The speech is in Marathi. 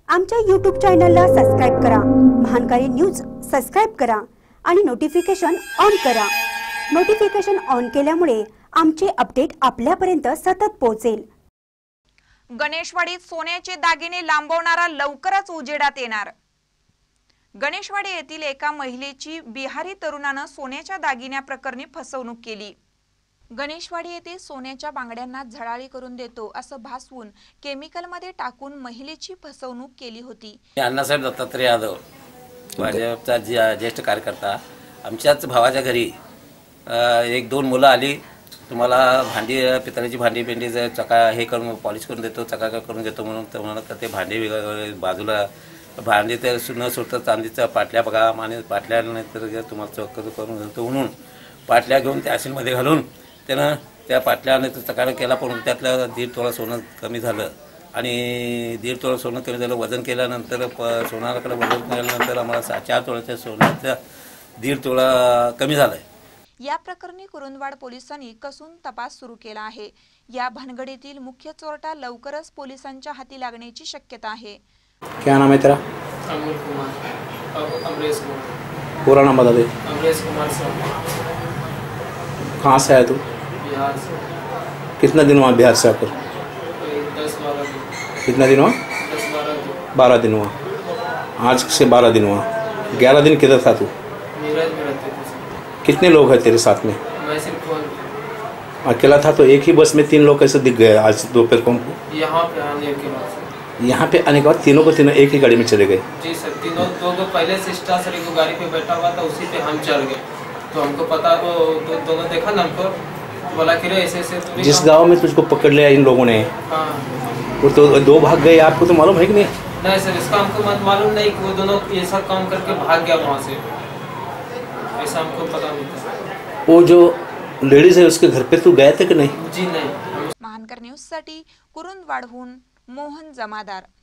आमच्या YouTube चॅनलला सबस्क्राइब करा, महानकारी न्यूज सबस्क्राइब करा आणि नोटिफिकेशन ऑन करा। नोटिफिकेशन ऑन केल्यामुळे आमचे अपडेट आपल्यापर्यंत सतत पोहोचेल। गणेशवाडीत सोन्याचे दागिने लांबवणारा लवकरच उजेडात येणार। गणेशवाडी येथील एका महिलेची बिहारी तरुणाने सोन्याच्या दागिन्याप्रकरणी फसवणूक केली। गणेशवाडी येथे सोन्याच्या बांगड्यांना झळाळी करून देतो असं भासवून केमिकलमध्ये टाकून महिलेची फसवणूक केली होती। अण्णासाहेब दत्तात्रय यादव भाजपचा ज्येष्ठ कार्यकर्ता आमच्याच भावाच्या घरी एक दोन मुलं आली, तुम्हाला भांडी पितळेची भांडी पेंडी चका हे करून पॉलिश करून देतो, चकाका करून देतो म्हणून ते भांडी बाजूला भांडी ते न सुटतं चांदीच्या पाटल्या बघा आणि पाटल्या नंतर तुम्हाला चौक करून देतो म्हणून पाटल्या घेऊन त्या आशीमध्ये घालून त्यानं त्या पाटल्याने चकाका केला, पण त्यातलं 1.5 तोळा सोनं कमी झालं आणि 1.5 तोळा सोनं कमी झालं। वजन केल्यानंतर सोनाराकडे वजन केल्यानंतर आम्हाला 4 तोळ्याच्या सोन्याचा 1.5 तोळा कमी झालाय। या प्रकरणी कुरुंदवाड पोलिसांनी कसून तपास सुरू केला आहे। या भानगडीतील मुख्य चोरटा लवकरच पोलिसांच्या हाती लागण्याची शक्यता आहे। क्या नाम है तेरा? अमोल कुमार, अमरेश कुमार। पूरा नाम बता दे। अमरेश कुमार साहब। कहाँ से आया तू? बिहार से। कितना दिन हुआ बिहार से आकर? 10-12 दिन। कितना दिन हुआ? 10-12 दिन। 12 दिन हुआ। आज से 12 दिन हुआ। 11 दिन किधर था तू? मीरज में रहते थे। कितने लोग हैं तेरे साथ में? मैं सिर्फ अकेला था, तो एक ही बस में 3 लोग कैसे दिख गए आज दोपहर को? यहाँ पे आने के बाद यहाँ पे आने के बाद तीनों को तीनों एक ही गाड़ी में चले गए? जी सर, तीनों दो पहले से स्टार सर एक गाड़ी पे बैठा हुआ था, उसी पे हम चढ़ गए। तो हमको पता दोनों देखा ना हमको, बोला कि ऐसे ऐसे जिस गांव में तुझको पकड़ लिया इन लोगों ने, हाँ वो तो 2 भाग गए, आपको तो मालूम है कि नहीं? नहीं सर, इसका हमको मालूम नहीं कि वो दोनों ऐसा काम करके भाग गया वहाँ से, ऐसा हमको पता नहीं था। वो जो लेडीज है उसके घर पे तू गए थे कि नहीं? जी नहीं। महानकर न्यूज साठी कुरुंदवाडहून मोहन जमादार।